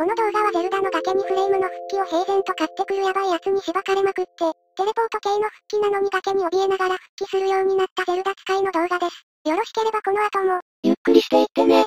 この動画はゼルダの崖にフレイムの復帰を平然と買ってくるヤバい奴にしばかれまくって、テレポート系の復帰なのに崖に怯えながら復帰するようになったゼルダ使いの動画です。よろしければこの後も、 ゆっくりしていってね。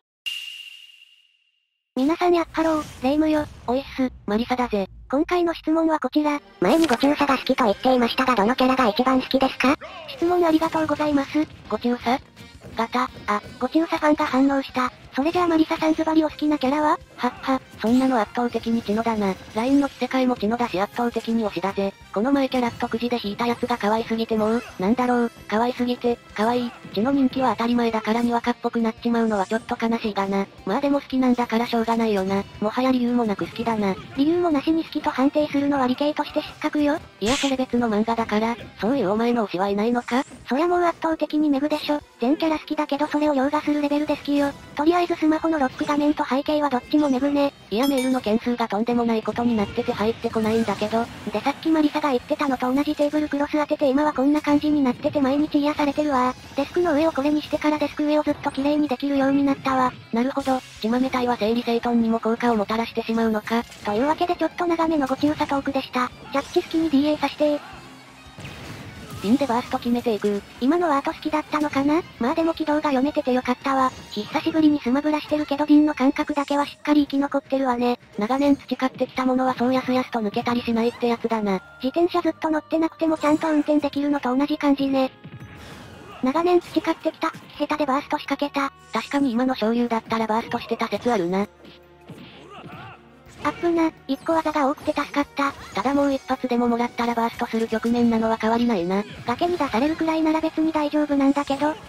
皆さんやっハロー、レイムよ、おいっす、マリサだぜ。今回の質問はこちら。 前にご中佐が好きと言っていましたがどのキャラが一番好きですか？ 質問ありがとうございます。ご中佐ご中佐ファンが反応した。それじゃあマリサさんズバリお好きなキャラは？はっは、そんなの圧倒的にチノだな。LINE の着せ替えもチノだし圧倒的に推しだぜ。この前キャラットくじで引いたやつが可愛すぎてもう、なんだろう、可愛すぎて、可愛い。チノ人気は当たり前だからにわかっぽくなっちまうのはちょっと悲しいがな。まあでも好きなんだからしょうがないよな。もはや理由もなく好きだな。 理由もなしに好きと判定するのは理系として失格よ。 いやそれ別の漫画だから、そういうお前の推しはいないのか？ そりゃもう圧倒的にメグでしょ。全キャラ好きだけどそれを凌駕するレベルで好きよ。とりあえずスマホのロック画面と背景はどっちもメグね。 いやメールの件数がとんでもないことになってて入ってこないんだけど。 でさっきマリサが言ってたのと同じテーブルクロス当てて今はこんな感じになってて毎日癒されてるわ。デスクの上をこれにしてからデスク上をずっと綺麗にできるようになったわ。 なるほど、血豆体は整理整頓にも効果をもたらしてしまうのか。 というわけでちょっと長めのご中佐トークでした。着地好きに DA さしてピンでバースト決めていく。 今のは後好きだったのかな？まあでも軌道が読めててよかったわ。久しぶりにスマブラしてるけどディンの感覚だけはしっかり生き残ってるわね。 長年培ってきたものはそうやすやすと抜けたりしないってやつだな。 自転車ずっと乗ってなくてもちゃんと運転できるのと同じ感じね。長年培ってきた、下手でバースト仕掛けた。 確かに今の昇竜だったらバーストしてた説あるな。 アップな、一個技が多くて助かった。 ただもう一発でももらったらバーストする局面なのは変わりないな。 崖に出されるくらいなら別に大丈夫なんだけど。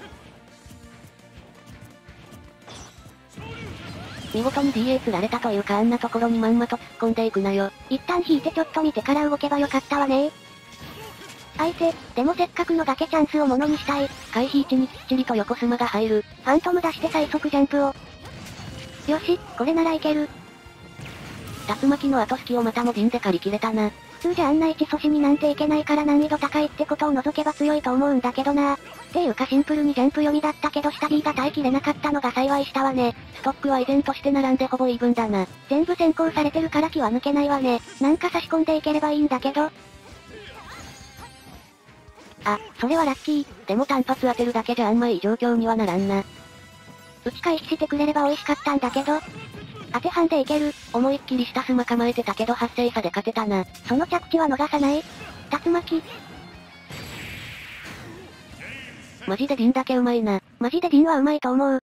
見事に DA 釣られたというかあんなところにまんまと突っ込んでいくなよ。 一旦引いてちょっと見てから動けばよかったわね。相手、でもせっかくの崖チャンスをものにしたい。 回避位置にきっちりと横スマが入る。 ファントム出して最速ジャンプを。よし、これならいける。 竜巻の後隙をまたもビンで借り切れたな。 普通じゃあんな位置阻止になんていけないから難易度高いってことを除けば強いと思うんだけどな。っていうかシンプルにジャンプ読みだったけど下 B が耐えきれなかったのが幸いしたわね。 ストックは依然として並んでほぼイーブンだな。 全部先行されてるから気は抜けないわね。なんか差し込んでいければいいんだけど。 あ、それはラッキー。でも単発当てるだけじゃあんまいい状況にはならんな。 打ち返ししてくれれば美味しかったんだけど。当てはんでいける。 思いっきり下スマ構えてたけど発生差で勝てたな。 その着地は逃さない。竜巻。 マジでディンだけうまいな。 マジでディンはうまいと思う。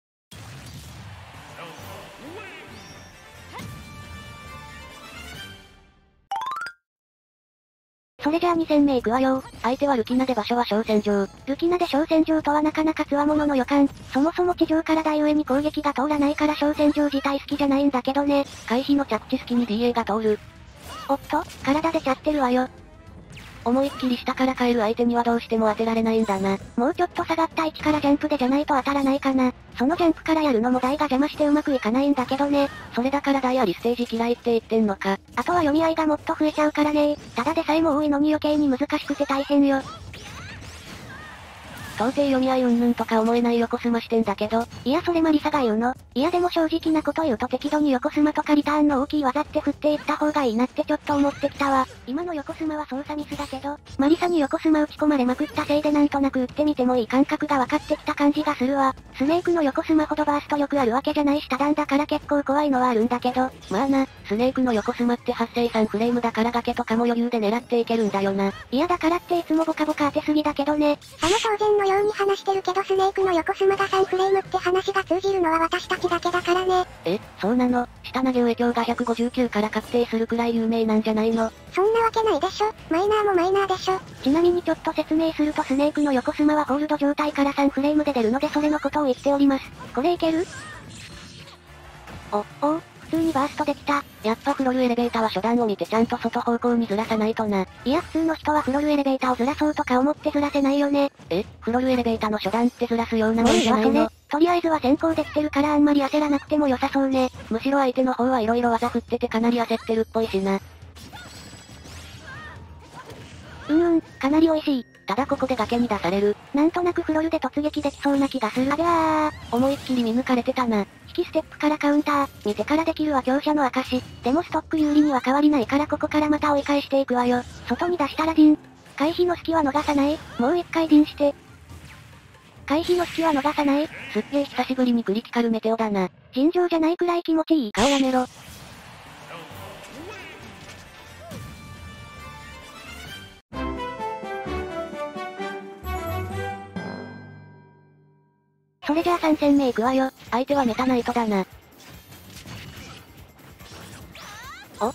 それじゃあ2戦目行くわよ。 相手はルキナで場所は小戦場。 ルキナで小戦場とはなかなか強者の予感。そもそも地上から台上に攻撃が通らないから小戦場自体好きじゃないんだけどね。 回避の着地隙に DA が通る。 おっと、体出ちゃってるわよ。 思いっきり下から帰る相手にはどうしても当てられないんだな。 もうちょっと下がった位置からジャンプでじゃないと当たらないかな。そのジャンプからやるのも台が邪魔してうまくいかないんだけどね。 それだから台ありステージ嫌いって言ってんのか。 あとは読み合いがもっと増えちゃうからね。ただでさえも多いのに余計に難しくて大変よ。 到底読み合い云々とか思えない横スマしてんだけど。 いやそれマリサが言うの。いやでも正直なこと言うと適度に横スマとかリターンの大きい技って振っていった方がいいなってちょっと思ってきたわ。今の横スマは操作ミスだけど、マリサに横スマ打ち込まれまくったせいでなんとなく打ってみてもいい感覚が分かってきた感じがするわ。スネークの横スマほどバースト力あるわけじゃないし多段だから結構怖いのはあるんだけど。 まあな、スネークの横スマって発生3フレームだから崖とかも余裕で狙っていけるんだよな。 いやだからっていつもボカボカ当てすぎだけどね。当然のように話してるけどスネークの横スマが3フレームって話が通じるのは私たちだけだからね。 え、そうなの？下投げ上強が159から確定するくらい有名なんじゃないの？ そんなわけないでしょ。マイナーもマイナーでしょ。ちなみにちょっと説明するとスネークの横スマはホールド状態から3フレームで出るのでそれのことを言っております。これいける？お、普通にバーストできた。 やっぱフロルエレベータは初段を見てちゃんと外方向にずらさないとな。 いや普通の人はフロルエレベータをずらそうとか思ってずらせないよね。 フロルエレベータの初段ってずらすようなもんじゃないの？ とりあえずは先行できてるからあんまり焦らなくても良さそうね。 むしろ相手の方は色々技振っててかなり焦ってるっぽいしな。 かなり美味しい。 ただここで崖に出される。 なんとなくフロルで突撃できそうな気がする。ありゃー。 思いっきり見抜かれてたな。 引きステップからカウンター、見てからできるは強者の証。でもストック有利には変わりないからここからまた追い返していくわよ。外に出したらディン。回避の隙は逃さない。もう一回ディンして。回避の隙は逃さない。 すっげえ久しぶりにクリティカルメテオだな。 尋常じゃないくらい気持ちいい。 顔やめろ。 それじゃあ3戦目行くわよ。 相手はメタナイトだな。お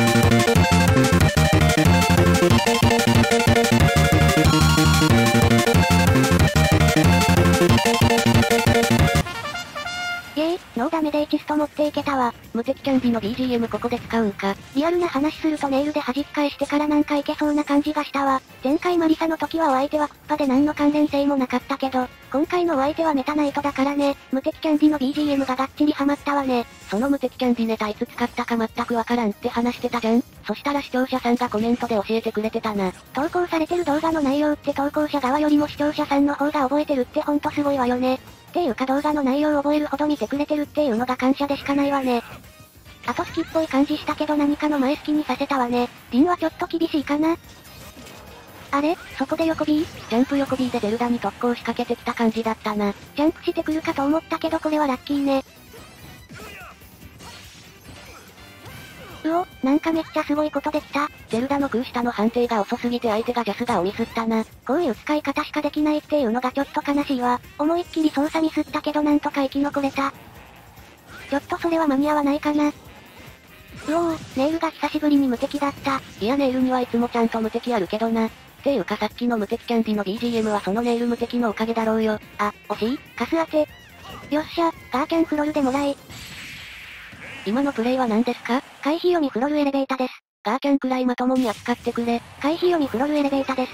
イェーイ、ノーダメで1スト持っていけたわ。 無敵キャンディの BGM ここで使うんか。 リアルな話するとネイルで弾き返してからなんかいけそうな感じがしたわ。前回マリサの時はお相手はクッパで何の関連性もなかったけど、今回のお相手はメタナイトだからね、無敵キャンディの BGM ががっちりハマったわね。 その無敵キャンディネタいつ使ったか全くわからんって話してたじゃん。そしたら視聴者さんがコメントで教えてくれてたな。 投稿されてる動画の内容って投稿者側よりも視聴者さんの方が覚えてるってほんとすごいわよね。っていうか動画の内容を覚えるほど見てくれてるっていうのが感謝でしかないわね。あと好きっぽい感じしたけど何かの前好きにさせたわね。ディンはちょっと厳しいかな。あれそこで横 B？ ジャンプ横 B でゼルダに特攻仕掛けてきた感じだったな。 ジャンプしてくるかと思ったけどこれはラッキーね。うお、なんかめっちゃすごいことできた。 ゼルダの空下の判定が遅すぎて相手がジャスガをミスったな。 こういう使い方しかできないっていうのがちょっと悲しいわ。思いっきり操作ミスったけどなんとか生き残れた。ちょっとそれは間に合わないかな。うおー、ネイルが久しぶりに無敵だった。 いやネイルにはいつもちゃんと無敵あるけどな。っていうかさっきの無敵キャンディの BGM はそのネイル無敵のおかげだろうよ。 あ、惜しい？カス当て。よっしゃ、ガーキャンフロルでもらい。 今のプレイは何ですか？ 回避読みフロルエレベータです。 ガーキャンくらいまともに扱ってくれ。 回避読みフロルエレベータです。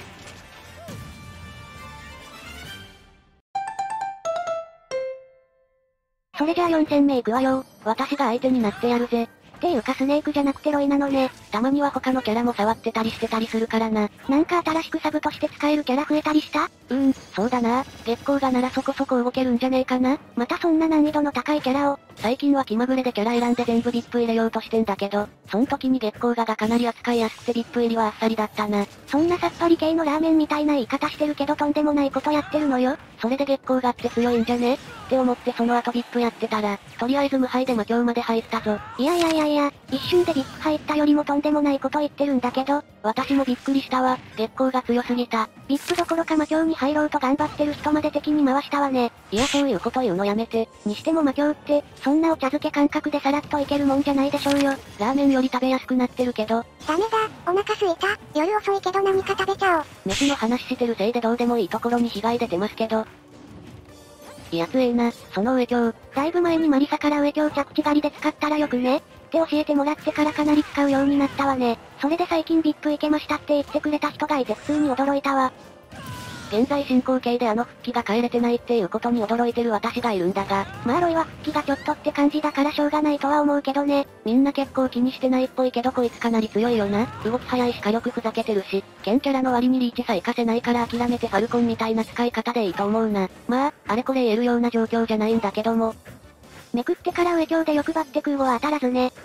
それじゃあ4戦目行くわよ。 私が相手になってやるぜ。 っていうかスネークじゃなくてロイなのね。 たまには他のキャラも触ってたりしてたりするからな。 なんか新しくサブとして使えるキャラ増えたりした？ そうだな。月光がならそこそこ動けるんじゃねえかな。 またそんな難易度の高いキャラを。 最近は気まぐれでキャラ選んで全部 VIP 入れようとしてんだけど、そん時に月光がかなり扱いやすくて VIP 入りはあっさりだったな。 そんなさっぱり系のラーメンみたいな言い方してるけどとんでもないことやってるのよ。 それで月光がって強いんじゃねって思ってその後 VIP やってたら、とりあえず無敗で魔境まで入ったぞ。 いや、一瞬で VIP 入ったよりもとんでもないこと言ってるんだけど、 私もびっくりしたわ。月光が強すぎた。 VIP どころか魔境に入ろうと頑張ってる人まで敵に回したわね。 いやそういうこと言うのやめて。 にしても魔境って、そんなお茶漬け感覚でさらっといけるもんじゃないでしょうよ。 ラーメンより食べやすくなってるけど。 ダメだ、お腹すいた。夜遅いけど何か食べちゃおう。 飯の話してるせいでどうでもいいところに被害出てますけど。いや強えな、その上鏡。 だいぶ前にマリサから上鏡着地狩りで使ったらよくねって教えてもらってからかなり使うようになったわね。それで最近 VIP 行けましたって言ってくれた人がいて普通に驚いたわ。 現在進行形で復帰が変えれてないっていうことに驚いてる私がいるんだが。 まあロイは復帰がちょっとって感じだからしょうがないとは思うけどね。 みんな結構気にしてないっぽいけどこいつかなり強いよな。動き早いし火力ふざけてるし、剣キャラの割にリーチさ活かせないから諦めてファルコンみたいな使い方でいいと思うな。まあ、あれこれ言えるような状況じゃないんだけども。 めくってから上鏡で欲張って空母は当たらずね。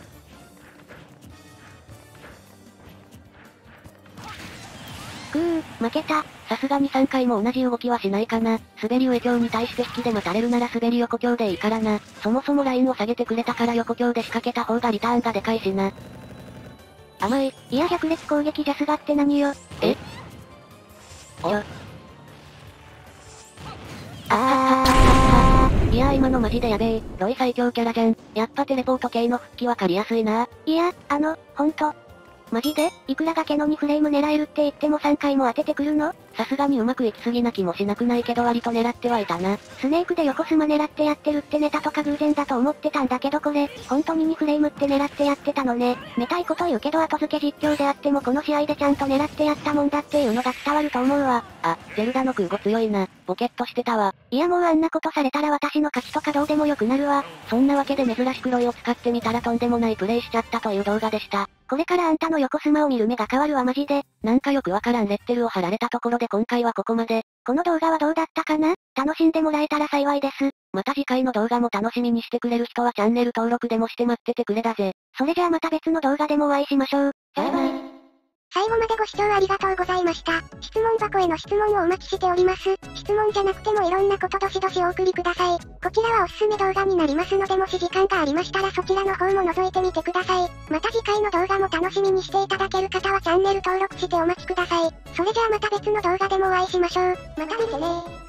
負けた。 さすがに3回も同じ動きはしないかな。滑り上鏡に対して引きで待たれるなら滑り横鏡でいいからな。そもそもラインを下げてくれたから横鏡で仕掛けた方がリターンがでかいしな。甘い。 いや百列攻撃ジャスガって何よ。 いや今のマジでやべえ。ロイ最強キャラじゃん。やっぱテレポート系の復帰わかりやすいな。 いや、ほんと。マジでいくら崖の2フレーム狙えるって言っても3回も当ててくるの？ さすがにうまくいきすぎな気もしなくないけど割と狙ってはいたな。 スネークで横スマ狙ってやってるってネタとか偶然だと思ってたんだけどこれ、本当に2フレームって狙ってやってたのね。めたいこと言うけど後付け実況であってもこの試合でちゃんと狙ってやったもんだっていうのが伝わると思うわ。 あ、ゼルダの空母強いな。ボケっとしてたわ。 いやもうあんなことされたら私の勝ちとかどうでもよくなるわ。 そんなわけで珍しくロイを使ってみたらとんでもないプレイしちゃったという動画でした。 これからあんたの横スマを見る目が変わるわマジで。 なんかよくわからんレッテルを貼られたところで今回はここまで。 この動画はどうだったかな？楽しんでもらえたら幸いです。 また次回の動画も楽しみにしてくれる人はチャンネル登録でもして待っててくれだぜ。 それじゃあまた別の動画でもお会いしましょう。 バイバイ。 最後までご視聴ありがとうございました。質問箱への質問をお待ちしております。質問じゃなくてもいろんなことどしどしお送りください。こちらはおすすめ動画になりますのでもし時間がありましたらそちらの方も覗いてみてください。また次回の動画も楽しみにしていただける方はチャンネル登録してお待ちください。それじゃあまた別の動画でもお会いしましょう。また見てね。